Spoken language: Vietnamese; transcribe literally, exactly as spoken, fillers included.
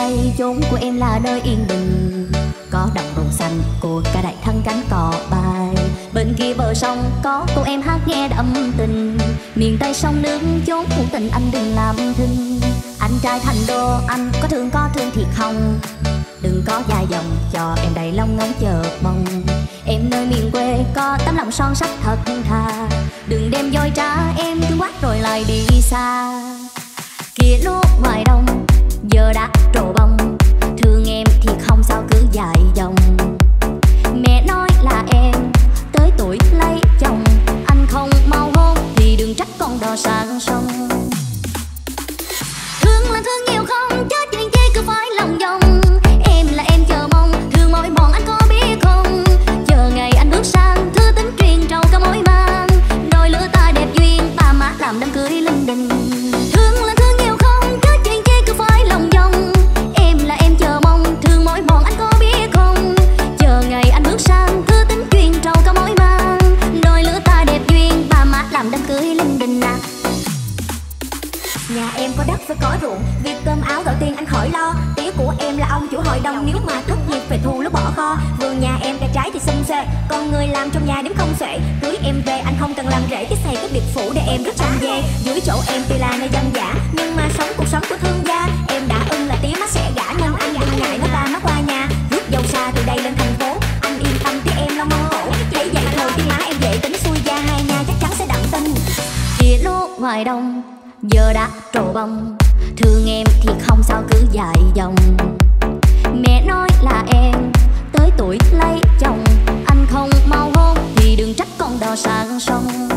đây chốn của em là nơi yên bình, có đồng ruộng xanh của cả đại thân cánh cò bay. Bên kia bờ sông có cô em hát nghe đậm tình, miền Tây sông nước chốn của tình anh đừng làm thinh. Anh trai thành đô anh có thương có thương thiệt không, đừng có dài dòng cho em đầy lòng ngóng chờ mong. Em nơi miền quê có tấm lòng son sắt thật thà, đừng đem dối trá em thương quá rồi lại đi xa. Kia lúa ngoài đông giờ đã trổ bông, thương em thì không sao cứ dài dòng. Mẹ nói là em tới tuổi lấy chồng, anh không mau hôn thì đừng trách con đò sang sông. Thương là thương nhiều không chứ chuyện chi cứ phải lòng vòng, em là em chờ mong thương mỏi mòn anh có biết không. Chờ ngày anh bước sang thư tính truyền trầu cả mối mang, đôi lứa ta đẹp duyên ba má làm đám cưới linh đình. Thương là thương nhiều không chứ chuyện chi cứ phải lòng vòng, em là em chờ mong thương mỏi mòn anh có biết không. Chờ ngày anh bước sang thư tính truyền trầu cả mối mang, đôi lứa ta đẹp duyên ba má làm đám cưới linh đình à. Nhà em có đất phải có ruộng, việc cơm áo gạo tiền anh khỏi lo. Tía của em là ông chủ hội đồng, nếu mà thất nghiệp về thu lúc bỏ kho. Vườn nhà em cây trái thì xum xuê, còn người làm trong nhà đếm không xuể. Cưới em về anh không cần làm rễ, cái xây cái biệt phủ để em rất chăm dê. Dưới chỗ em tuy là nơi dân dã, nhưng mà sống cuộc sống của thương gia. Em đã ưng là tía má sẽ gả, nhưng anh đừng ngại nó ta má qua nhà. Rước dâu xa từ đây lên thành phố, anh yên tâm tía em lo mong khổ. Thấy vậy thôi tía má em dễ tính xuôi gia, hai nhà chắc chắn sẽ đặng tin. Kia lúa ngoài đông giờ đã trổ bông, thương em thì không sao cứ dài dòng. Mẹ nói là em tới tuổi lấy chồng, anh không mau hôn thì đừng trách con đò sang sông.